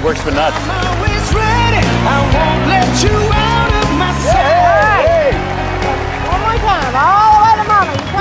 works for nuts. I'm always ready. I won't let you out of my sight. One more time, all the way to mama.